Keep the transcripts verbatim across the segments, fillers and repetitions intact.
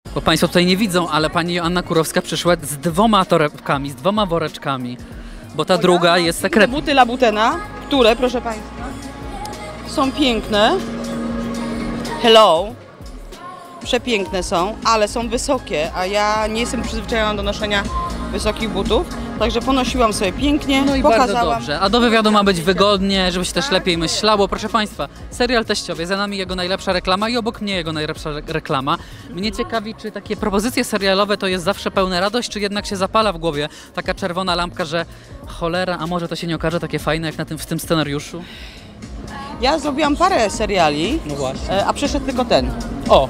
Bo Państwo tutaj nie widzą, ale pani Joanna Kurowska przyszła z dwoma torebkami, z dwoma woreczkami, bo ta druga jest sekretna. Buty Labutena, które, proszę Państwa, są piękne. Hello. Przepiękne są, ale są wysokie, a ja nie jestem przyzwyczajona do noszenia wysokich butów, także ponosiłam sobie pięknie, No i pokazałam. bardzo dobrze. A do wywiadu ma być wygodnie, żeby się też lepiej myślało. Proszę Państwa, serial Teściowie, za nami jego najlepsza reklama i obok mnie jego najlepsza re reklama. Mnie ciekawi, czy takie propozycje serialowe to jest zawsze pełna radość, czy jednak się zapala w głowie taka czerwona lampka, że cholera, a może to się nie okaże takie fajne jak na tym, w tym scenariuszu? Ja zrobiłam parę seriali, No właśnie. a przeszedł tylko ten. O!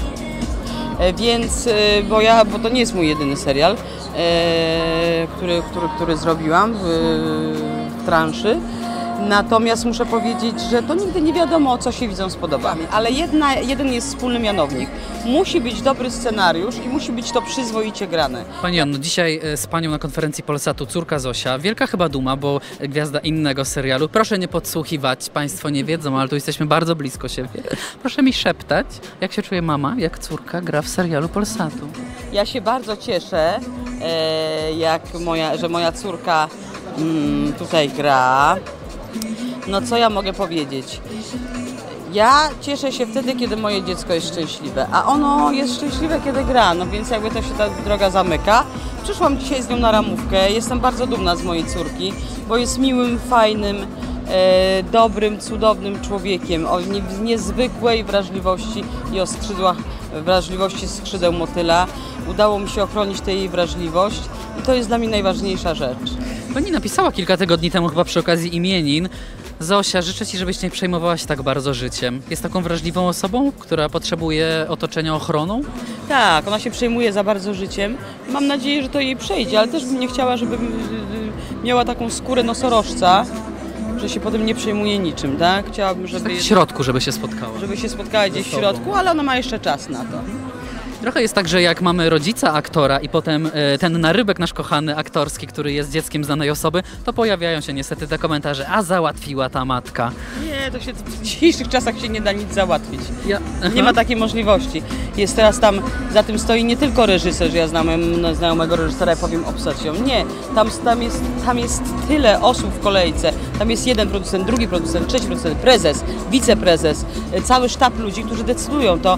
Więc, bo ja, bo to nie jest mój jedyny serial, który, który, który zrobiłam w, w transzy. Natomiast muszę powiedzieć, że to nigdy nie wiadomo, co się widzom spodoba. Ale jedna, jeden jest wspólny mianownik. Musi być dobry scenariusz i musi być to przyzwoicie grane. Pani Janno, dzisiaj z Panią na konferencji Polsatu córka Zosia. Wielka chyba duma, bo gwiazda innego serialu. Proszę nie podsłuchiwać, Państwo nie wiedzą, ale tu jesteśmy bardzo blisko siebie. Proszę mi szeptać, jak się czuje mama, jak córka gra w serialu Polsatu. Ja się bardzo cieszę, jak moja, że moja córka mm, tutaj gra. No co ja mogę powiedzieć? Ja cieszę się wtedy, kiedy moje dziecko jest szczęśliwe, a ono jest szczęśliwe, kiedy gra, no więc jakby to się ta droga zamyka. Przyszłam dzisiaj z nią na ramówkę, jestem bardzo dumna z mojej córki, bo jest miłym, fajnym, e, dobrym, cudownym człowiekiem o nie, niezwykłej wrażliwości i o skrzydłach, wrażliwości skrzydeł motyla. Udało mi się ochronić tę jej wrażliwość i to jest dla mnie najważniejsza rzecz. Pani napisała kilka tygodni temu chyba przy okazji imienin: Zosia, życzę Ci, żebyś nie przejmowałaś się tak bardzo życiem. Jest taką wrażliwą osobą, która potrzebuje otoczenia ochroną? Tak, ona się przejmuje za bardzo życiem. Mam nadzieję, że to jej przejdzie, ale też bym nie chciała, żeby miała taką skórę nosorożca, że się potem nie przejmuje niczym, tak? Chciałabym, żeby... W środku, żeby się spotkała. Żeby się spotkała gdzieś w środku, ale ona ma jeszcze czas na to. Trochę jest tak, że jak mamy rodzica aktora i potem y, ten narybek nasz kochany aktorski, który jest dzieckiem znanej osoby, to pojawiają się niestety te komentarze: a załatwiła ta matka. Nie, to się w dzisiejszych czasach się nie da nic załatwić. Ja, nie ma takiej możliwości. Jest teraz tam, za tym stoi nie tylko reżyser, że ja znam znajomego reżysera i powiem obsać ją. Nie, tam, tam, jest, tam jest tyle osób w kolejce. Tam jest jeden producent, drugi producent, trzeci producent, prezes, wiceprezes, cały sztab ludzi, którzy decydują to.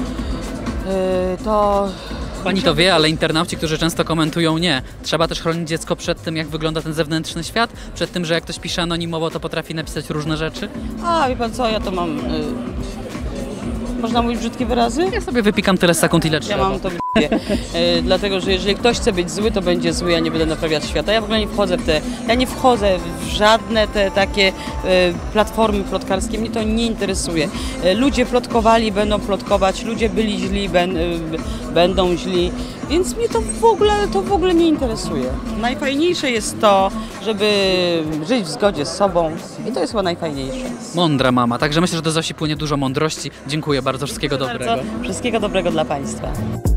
To... Pani to wie, ale internauci, którzy często komentują, nie. Trzeba też chronić dziecko przed tym, jak wygląda ten zewnętrzny świat, przed tym, że jak ktoś pisze anonimowo, to potrafi napisać różne rzeczy. A, wie pan co, ja to mam... Yy... Można mówić brzydkie wyrazy? Ja sobie wypikam tyle sekund, ile trzeba. Ja mam to w yy, dlatego, że jeżeli ktoś chce być zły, to będzie zły, ja nie będę naprawiać świata. Ja w ogóle nie wchodzę w te... Ja nie wchodzę w żadne te takie yy, platformy plotkarskie, mnie to nie interesuje. Yy, ludzie plotkowali, będą plotkować, ludzie byli źli, ben, yy, będą źli, więc mnie to w ogóle, to w ogóle nie interesuje. Najfajniejsze jest to, żeby żyć w zgodzie z sobą i to jest chyba najfajniejsze. Mądra mama, także myślę, że do Zosi płynie dużo mądrości. Dziękuję bardzo, wszystkiego Dziękuję dobrego. Bardzo. Wszystkiego dobrego dla Państwa.